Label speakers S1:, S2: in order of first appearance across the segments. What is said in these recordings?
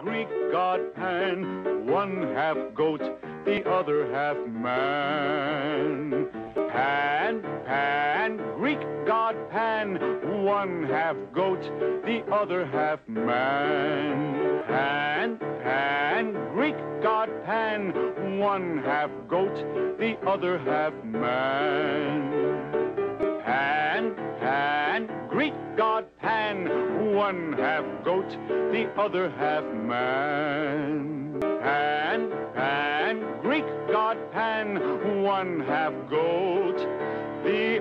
S1: Greek god Pan, one half goat, the other half man. Pan, Greek god Pan, one half goat, the other half man. Pan, Greek god Pan, one half goat, the other half man. Pan, Greek god Pan, one half goat, the other half man. Pan, Greek god Pan, one half goat, the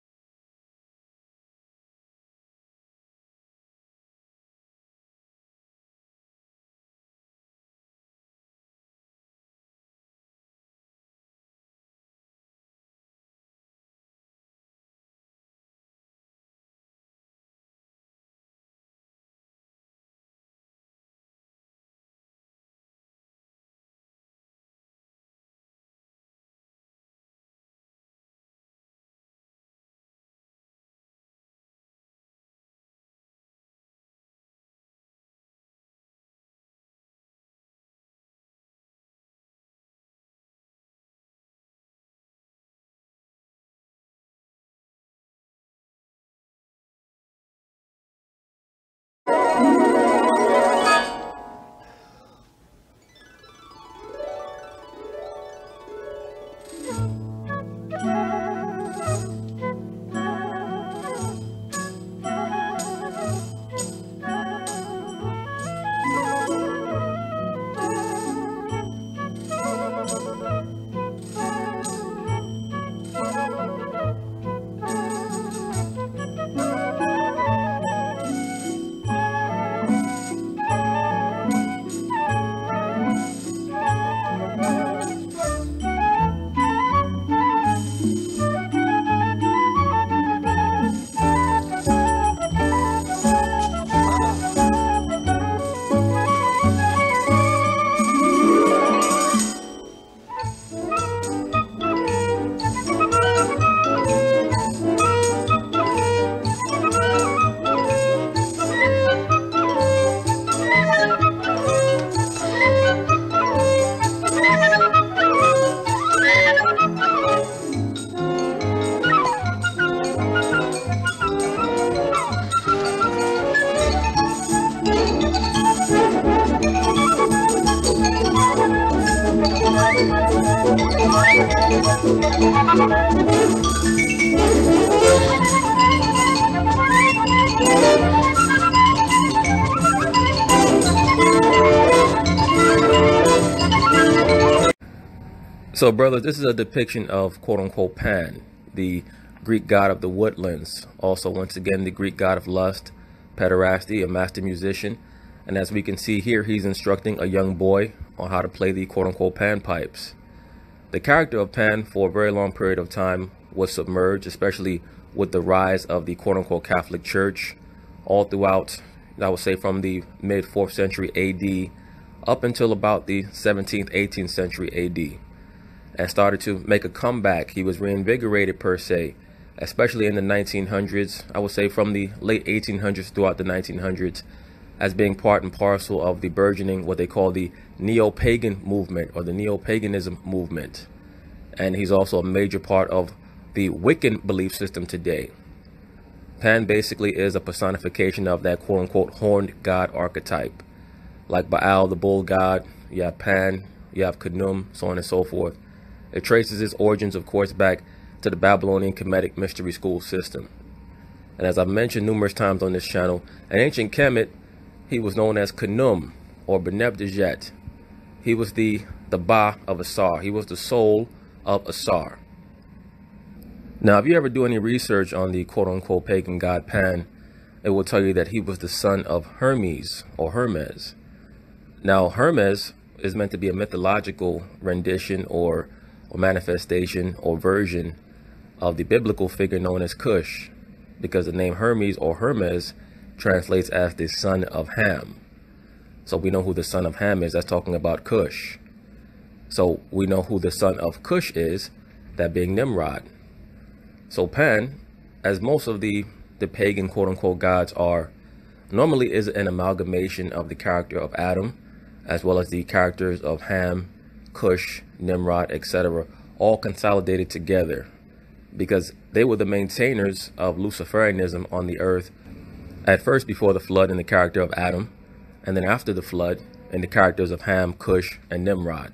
S2: So, brothers, this is a depiction of quote-unquote Pan, the Greek god of the woodlands, also once again the Greek god of lust, pederasty, a master musician. And as we can see here, he's instructing a young boy on how to play the quote-unquote Pan pipes. The character of Pan for a very long period of time was submerged, especially with the rise of the quote-unquote Catholic Church all throughout, I would say, from the mid 4th century AD up until about the 17th, 18th century AD. And started to make a comeback. He was reinvigorated per se, especially in the 1900s, I would say from the late 1800s throughout the 1900s, as being part and parcel of the burgeoning, what they call the neo-pagan movement or the neo-paganism movement. And he's also a major part of the Wiccan belief system today. Pan basically is a personification of that quote-unquote horned god archetype. Like Baal, the bull god, you have Pan, you have Khnum, so on and so forth. It traces its origins, of course, back to the Babylonian Kemetic mystery school system. And as I've mentioned numerous times on this channel, in ancient Kemet, he was known as Khnum or Banebdjedet. He was the Ba of Asar. He was the soul of Asar. Now, if you ever do any research on the quote-unquote pagan god Pan, it will tell you that he was the son of Hermes or Hermes. Now, Hermes is meant to be a mythological rendition or manifestation or version of the biblical figure known as Cush, because the name Hermes or Hermes translates as the son of Ham. So we know who the son of Ham is. That's talking about Cush. So we know who the son of Cush is, that being Nimrod. So Pan, as most of the pagan quote-unquote gods are, normally is an amalgamation of the character of Adam as well as the characters of Ham, Cush, Nimrod, etc., all consolidated together because they were the maintainers of Luciferianism on the earth, at first before the flood in the character of Adam, and then after the flood in the characters of Ham, Cush, and Nimrod.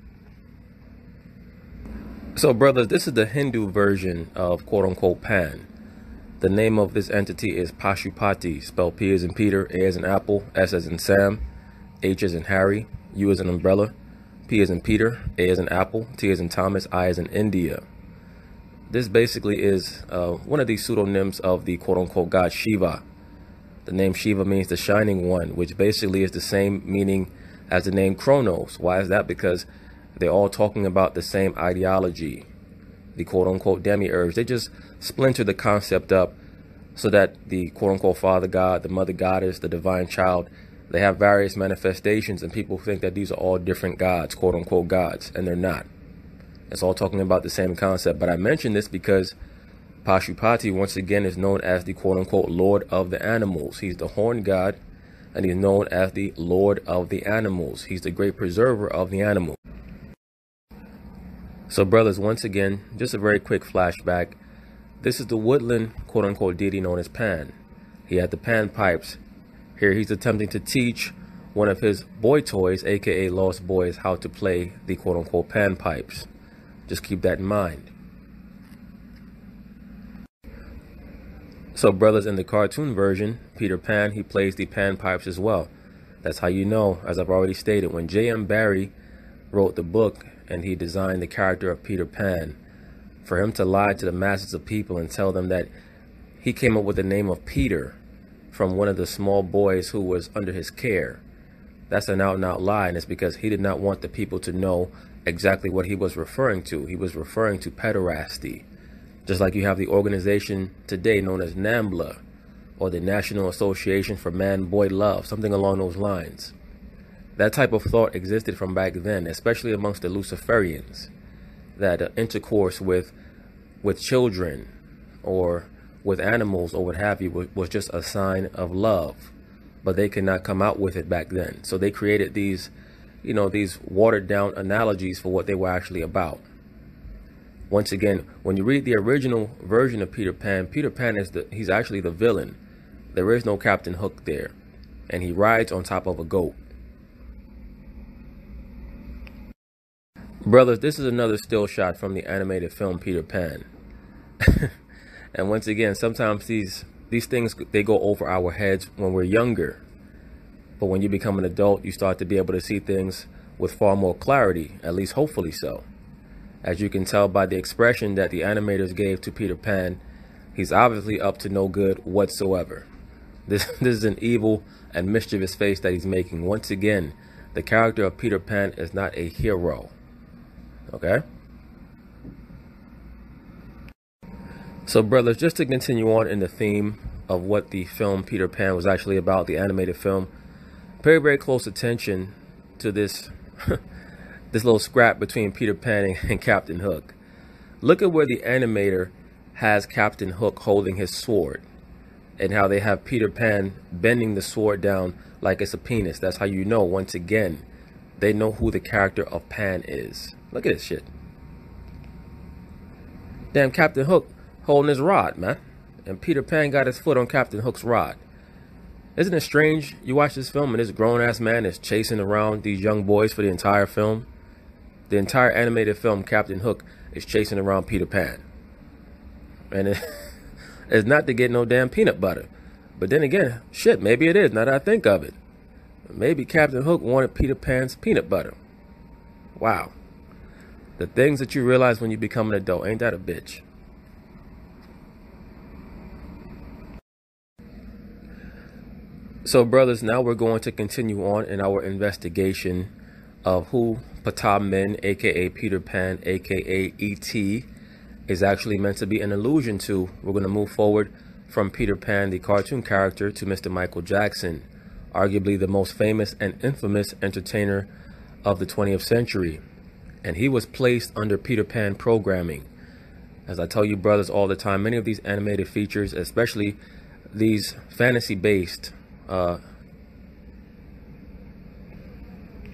S2: So brothers, this is the Hindu version of quote-unquote Pan. The name of this entity is Pashupati, spelled P as in Peter, A as in Apple, S as in Sam, H as in Harry, U as in umbrella, P as in Peter, A as in Apple, T as in Thomas, I as in India. This basically is one of these pseudonyms of the quote-unquote god Shiva. The name Shiva means the shining one, which basically is the same meaning as the name Kronos. Why is that? Because they're all talking about the same ideology, the quote-unquote demiurge. They just splinter the concept up so that the quote-unquote father god, the mother goddess, the divine child, they have various manifestations, and people think that these are all different gods, quote-unquote gods, and they're not. It's all talking about the same concept. But I mention this because Pashupati, once again, is known as the quote-unquote Lord of the Animals. He's the horned god, and he's known as the Lord of the Animals. He's the great preserver of the animal. So brothers, once again, just a very quick flashback. This is the woodland quote-unquote deity known as Pan. He had the Pan pipes. Here he's attempting to teach one of his boy toys, aka lost boys, how to play the quote-unquote Pan pipes. Just keep that in mind. So brothers, in the cartoon version, Peter Pan, he plays the Pan pipes as well. That's how you know, as I've already stated, when J.M. Barrie wrote the book and he designed the character of Peter Pan, for him to lie to the masses of people and tell them that he came up with the name of Peter from one of the small boys who was under his care, that's an out-and-out lie, and it's because he did not want the people to know exactly what he was referring to. He was referring to pederasty. Just like you have the organization today known as NAMBLA, or the National Association for Man-Boy Love, something along those lines. That type of thought existed from back then, especially amongst the Luciferians, that intercourse with children or with animals or what have you was just a sign of love, but they could not come out with it back then. So they created these, you know, these watered down analogies for what they were actually about. Once again, when you read the original version of Peter Pan is he's actually the villain. There is no Captain Hook there, and he rides on top of a goat. Brothers, this is another still shot from the animated film Peter Pan. And once again, sometimes these things, they go over our heads when we're younger. But when you become an adult, you start to be able to see things with far more clarity, at least hopefully so. As you can tell by the expression that the animators gave to Peter Pan, he's obviously up to no good whatsoever. This is an evil and mischievous face that he's making. Once again, the character of Peter Pan is not a hero. Okay? So brothers, just to continue on in the theme of what the film Peter Pan was actually about, the animated film, pay very close attention to this this little scrap between Peter Pan and Captain Hook. Look at where the animator has Captain Hook holding his sword, and how they have Peter Pan bending the sword down like it's a penis. That's how you know, once again, they know who the character of Pan is. Look at this shit. Damn, Captain Hook holding his rod, man. And Peter Pan got his foot on Captain Hook's rod. Isn't it strange? You watch this film and this grown-ass man is chasing around these young boys for the entire film. The entire animated film, Captain Hook is chasing around Peter Pan. And it's not to get no damn peanut butter. But then again, shit, maybe it is, now that I think of it. Maybe Captain Hook wanted Peter Pan's peanut butter. Wow. The things that you realize when you become an adult, ain't that a bitch? So brothers, now we're going to continue on in our investigation of who Ptah-Men, aka Peter Pan, aka E.T., is actually meant to be an allusion to. We're going to move forward from Peter Pan, the cartoon character, to Mr. Michael Jackson, arguably the most famous and infamous entertainer of the 20th century. And he was placed under Peter Pan programming. As I tell you brothers all the time, many of these animated features, especially these fantasy-based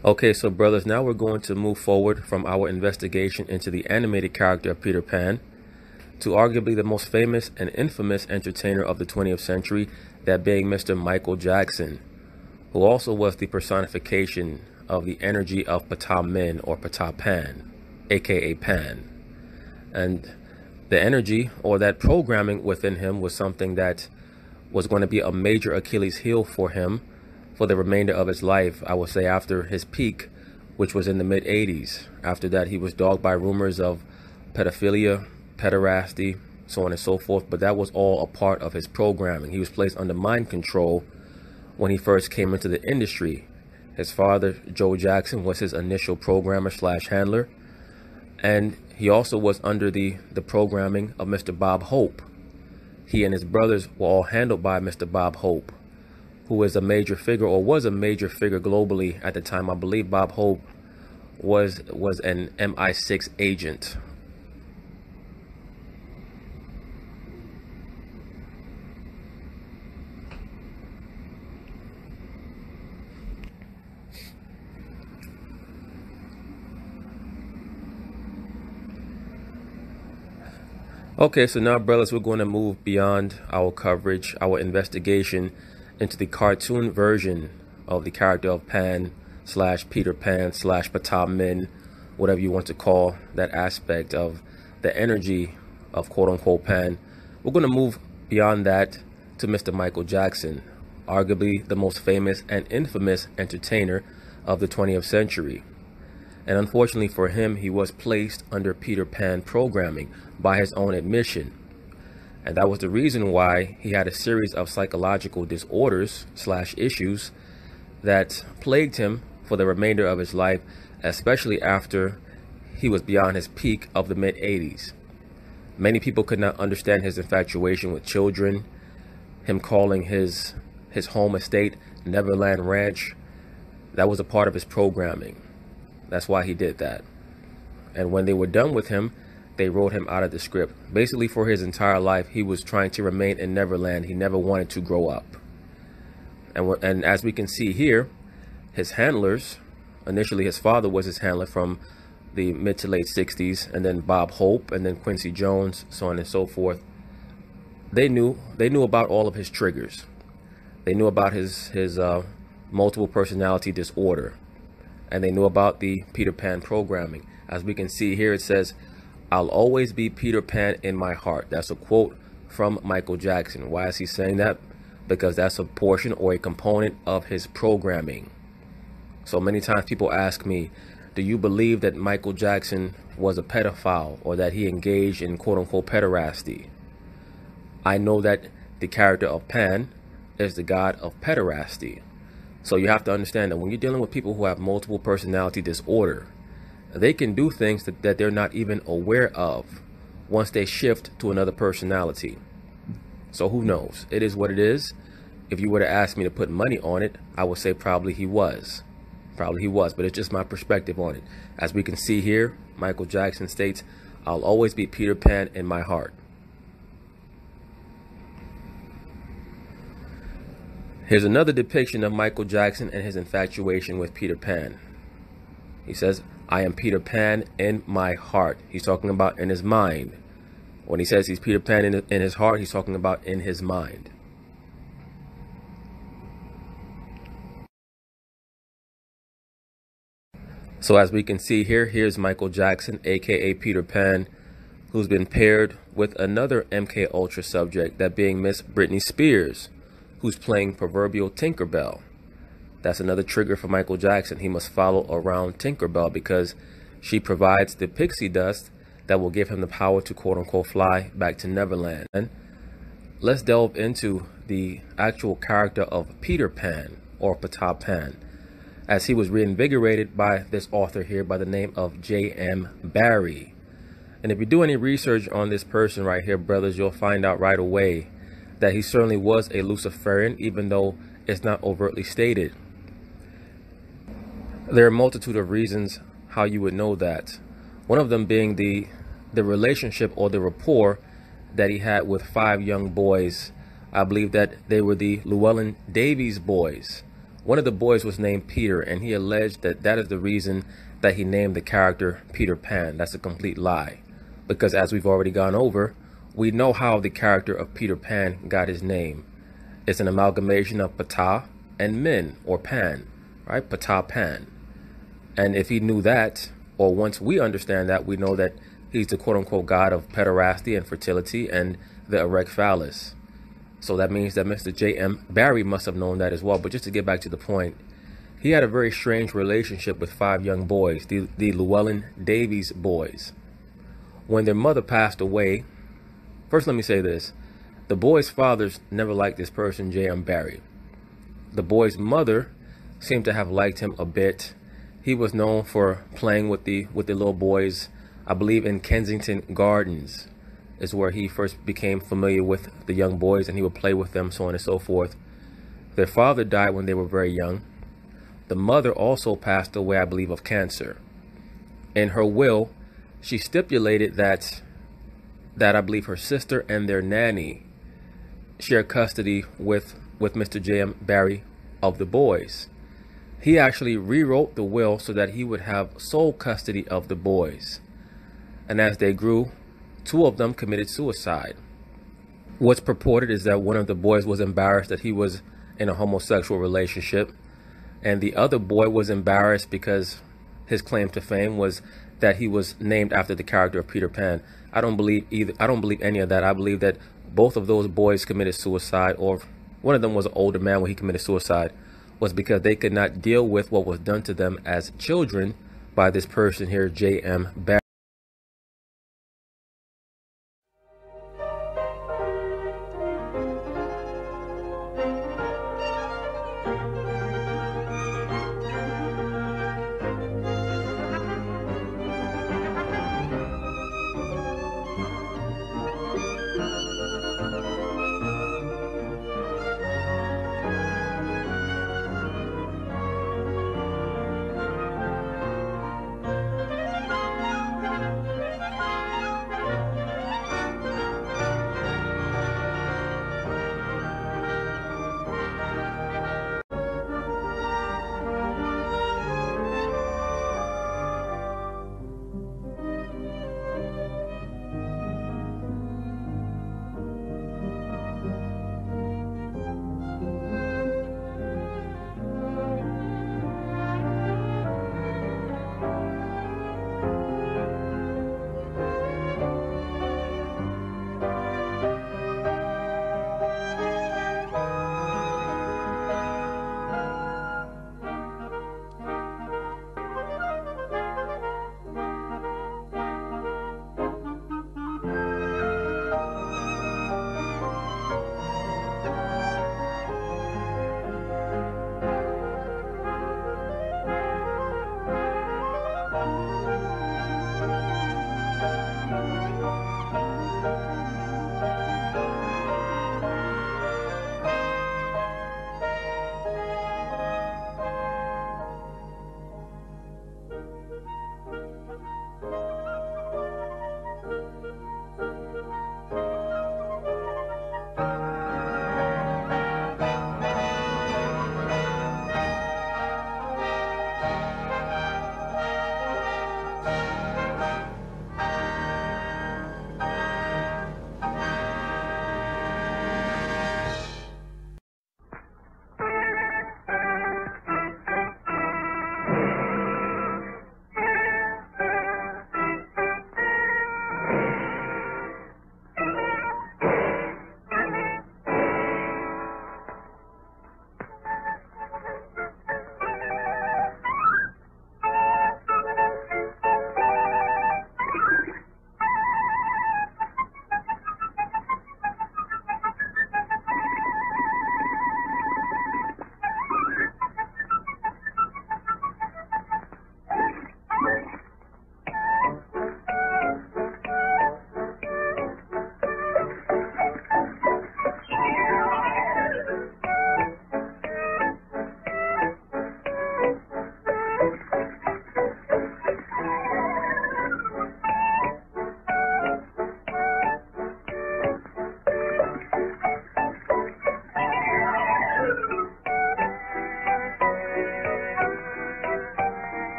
S2: Okay, so brothers, now we're going to move forward from our investigation into the animated character of Peter Pan to arguably the most famous and infamous entertainer of the 20th century, that being Mr. Michael Jackson, who also was the personification of the energy of Ptah or Ptah Pan, aka Pan. And the energy, or that programming within him, was something that was going to be a major Achilles heel for him for the remainder of his life. I would say after his peak, which was in the mid-80s. After that, he was dogged by rumors of pedophilia, pederasty, so on and so forth, but that was all a part of his programming. He was placed under mind control when he first came into the industry. His father, Joe Jackson, was his initial programmer / handler, and he also was under the programming of Mr. Bob Hope. He and his brothers were all handled by Mr. Bob Hope, who is a major figure, or was a major figure globally at the time. I believe Bob Hope was an MI6 agent. Okay, so now, brothers, we're going to move beyond our coverage, our investigation, into the cartoon version of the character of Pan / Peter Pan / Ptah, whatever you want to call that aspect of the energy of quote-unquote Pan. We're going to move beyond that to Mr. Michael Jackson, arguably the most famous and infamous entertainer of the 20th century. And unfortunately for him, he was placed under Peter Pan programming by his own admission. And that was the reason why he had a series of psychological disorders / issues that plagued him for the remainder of his life, especially after he was beyond his peak of the mid-80s. Many people could not understand his infatuation with children, him calling his home estate Neverland Ranch. That was a part of his programming. That's why he did that. And when they were done with him, they wrote him out of the script. Basically, for his entire life, he was trying to remain in Neverland. He never wanted to grow up. And as we can see here, his handlers, initially his father was his handler from the mid to late 60s, and then Bob Hope, and then Quincy Jones, so on and so forth. They knew about all of his triggers. They knew about his multiple personality disorder. And they knew about the Peter Pan programming. As we can see here, it says, "I'll always be Peter Pan in my heart." That's a quote from Michael Jackson. Why is he saying that? Because that's a portion or a component of his programming. So many times people ask me, do you believe that Michael Jackson was a pedophile or that he engaged in quote-unquote pederasty? I know that the character of Pan is the god of pederasty. So you have to understand that when you're dealing with people who have multiple personality disorder, they can do things that they're not even aware of once they shift to another personality. So who knows? It is what it is. If you were to ask me to put money on it, I would say probably he was. Probably he was, but it's just my perspective on it. As we can see here, Michael Jackson states, "I'll always be Peter Pan in my heart." Here's another depiction of Michael Jackson and his infatuation with Peter Pan. He says, "I am Peter Pan in my heart." He's talking about in his mind. When he says he's Peter Pan in his heart, he's talking about in his mind. So as we can see here, here's Michael Jackson, aka Peter Pan, who's been paired with another MK Ultra subject, that being Miss Britney Spears, who's playing proverbial Tinkerbell. That's another trigger for Michael Jackson. He must follow around Tinkerbell because she provides the pixie dust that will give him the power to quote-unquote fly back to Neverland. And let's delve into the actual character of Peter Pan, or Ptah Pan, as he was reinvigorated by this author here by the name of J.M. Barrie. And if you do any research on this person right here, brothers, you'll find out right away that he certainly was a Luciferian, even though it's not overtly stated. There are a multitude of reasons how you would know that. One of them being the relationship or the rapport that he had with 5 young boys. I believe that they were the Llewellyn Davies boys, One of the boys was named Peter, and he alleged that that is the reason that he named the character Peter Pan. That's a complete lie, because as we've already gone over, we know how the character of Peter Pan got his name. It's an amalgamation of Ptah and Min, or Pan, right? Ptah Pan. And if he knew that, or once we understand that, we know that he's the quote-unquote god of pederasty and fertility and the erect phallus. So that means that Mr. J.M. Barrie must have known that as well. But just to get back to the point, he had a very strange relationship with 5 young boys, the Llewellyn Davies boys. When their mother passed away, first let me say this, the boys' fathers never liked this person, J.M. Barrie. The boy's mother seemed to have liked him a bit. He was known for playing with the little boys, I believe in Kensington Gardens is where he first became familiar with the young boys, and he would play with them, so on and so forth. Their father died when they were very young. The mother also passed away, I believe, of cancer. In her will, she stipulated that I believe her sister and their nanny share custody with Mr. J.M. Barrie of the boys. He actually rewrote the will so that he would have sole custody of the boys. And as they grew, 2 of them committed suicide. What's purported is that one of the boys was embarrassed that he was in a homosexual relationship, and the other boy was embarrassed because his claim to fame was that he was named after the character of Peter Pan. I don't believe any of that. I believe that both of those boys committed suicide, or one of them was an older man when he committed suicide, was because they could not deal with what was done to them as children by this person here, J.M. Barrie.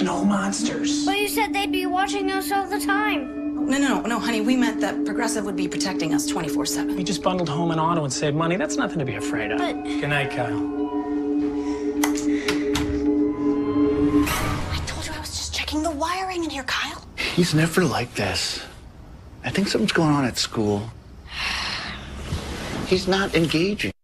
S3: No monsters.
S4: But you said they'd be watching us all the time.
S5: No, honey. We meant that Progressive would be protecting us 24/7.
S3: We just bundled home and auto and saved money. That's nothing to be afraid of.
S4: But...
S3: Good night, Kyle.
S5: I told you I was just checking the wiring in here, Kyle.
S6: He's never like this. I think something's going on at school. He's not engaging.